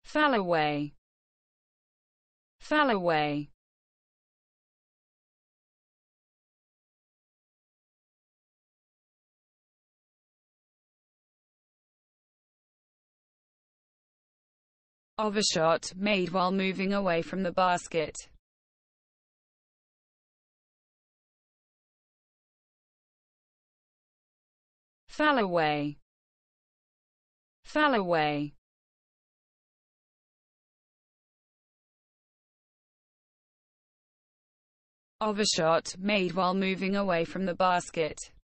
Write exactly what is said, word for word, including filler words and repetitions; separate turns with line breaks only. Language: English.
Fallaway, Fallaway. Of a shot, made while moving away from the basket. Fallaway, Fallaway. Of a shot, made while moving away from the basket.